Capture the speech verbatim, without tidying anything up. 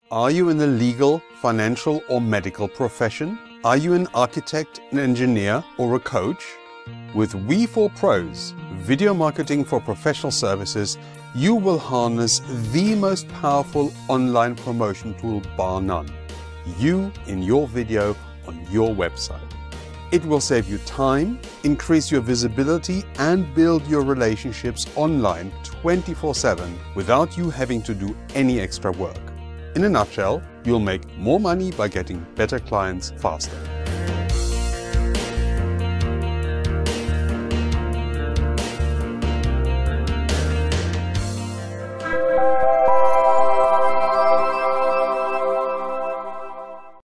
Are you in the legal, financial or medical profession? Are you an architect, an engineer or a coach? With We four Pros, video marketing for professional services, you will harness the most powerful online promotion tool bar none. You in your video on your website. It will save you time, increase your visibility and build your relationships online twenty-four seven without you having to do any extra work. In a nutshell, you'll make more money by getting better clients faster.